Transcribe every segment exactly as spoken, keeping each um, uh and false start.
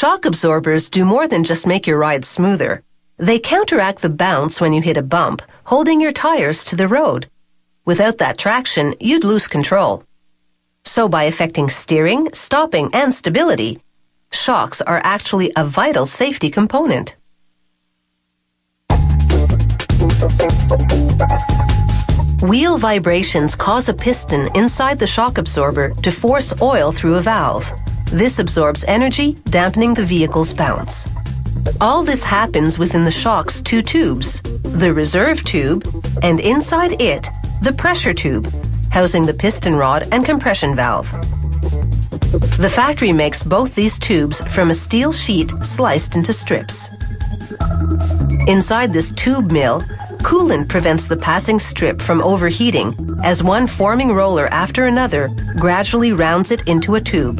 Shock absorbers do more than just make your ride smoother. They counteract the bounce when you hit a bump, holding your tires to the road. Without that traction, you'd lose control. So by affecting steering, stopping, and stability, shocks are actually a vital safety component. Wheel vibrations cause a piston inside the shock absorber to force oil through a valve. This absorbs energy, dampening the vehicle's bounce. All this happens within the shock's two tubes, the reserve tube, and inside it, the pressure tube, housing the piston rod and compression valve. The factory makes both these tubes from a steel sheet sliced into strips. Inside this tube mill, coolant prevents the passing strip from overheating as one forming roller after another gradually rounds it into a tube.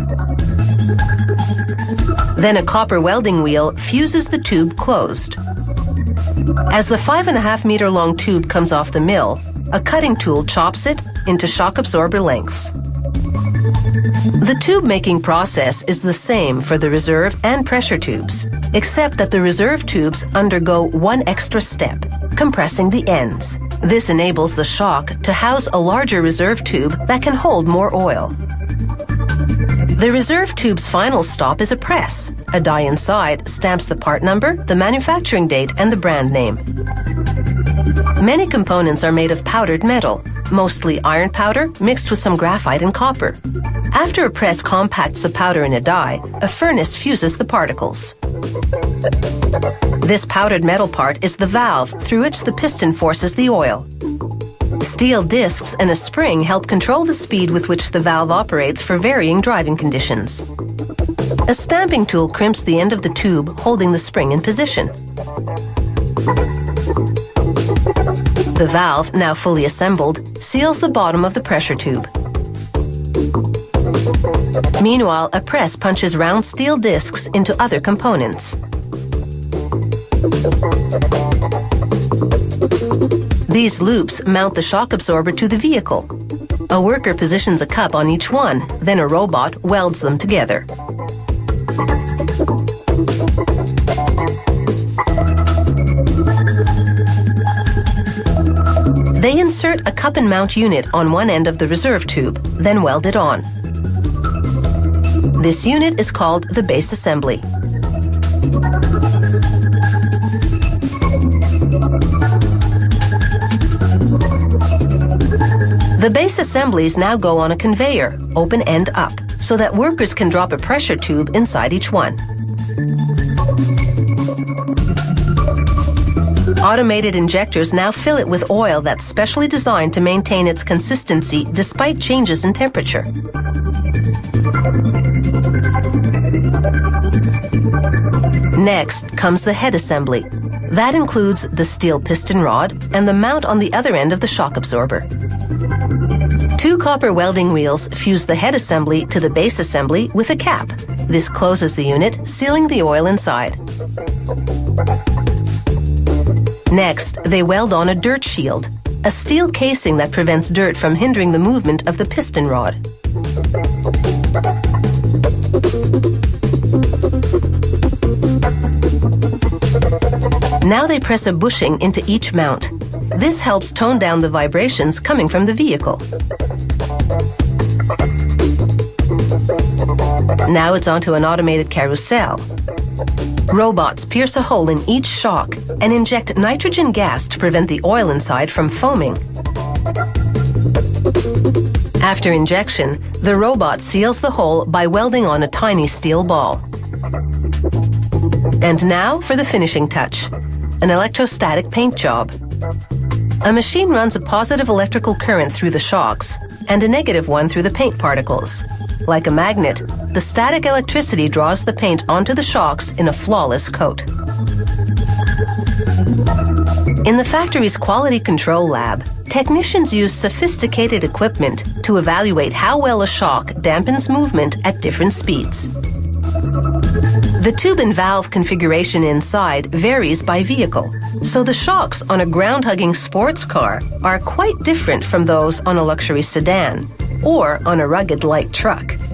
Then a copper welding wheel fuses the tube closed. As the five and a half meter long tube comes off the mill, a cutting tool chops it into shock absorber lengths. The tube making process is the same for the reserve and pressure tubes, except that the reserve tubes undergo one extra step, compressing the ends. This enables the shock to house a larger reserve tube that can hold more oil. The reserve tube's final stop is a press. A die inside stamps the part number, the manufacturing date, and the brand name. Many components are made of powdered metal, mostly iron powder mixed with some graphite and copper. After a press compacts the powder in a die, a furnace fuses the particles. This powdered metal part is the valve through which the piston forces the oil. Steel discs and a spring help control the speed with which the valve operates for varying driving conditions. A stamping tool crimps the end of the tube, holding the spring in position. The valve, now fully assembled, seals the bottom of the pressure tube. Meanwhile, a press punches round steel discs into other components. These loops mount the shock absorber to the vehicle. A worker positions a cup on each one, then a robot welds them together. They insert a cup and mount unit on one end of the reserve tube, then weld it on. This unit is called the base assembly. The base assemblies now go on a conveyor, open end up, so that workers can drop a pressure tube inside each one. Automated injectors now fill it with oil that's specially designed to maintain its consistency despite changes in temperature. Next comes the head assembly. That includes the steel piston rod and the mount on the other end of the shock absorber. Two copper welding wheels fuse the head assembly to the base assembly with a cap. This closes the unit, sealing the oil inside. Next, they weld on a dirt shield, a steel casing that prevents dirt from hindering the movement of the piston rod. Now they press a bushing into each mount. This helps tone down the vibrations coming from the vehicle. Now it's onto an automated carousel. Robots pierce a hole in each shock and inject nitrogen gas to prevent the oil inside from foaming. After injection, the robot seals the hole by welding on a tiny steel ball. And now for the finishing touch, an electrostatic paint job. A machine runs a positive electrical current through the shocks and a negative one through the paint particles. Like a magnet, the static electricity draws the paint onto the shocks in a flawless coat. In the factory's quality control lab, technicians use sophisticated equipment to evaluate how well a shock dampens movement at different speeds. The tube and valve configuration inside varies by vehicle, so the shocks on a ground-hugging sports car are quite different from those on a luxury sedan or on a rugged light truck.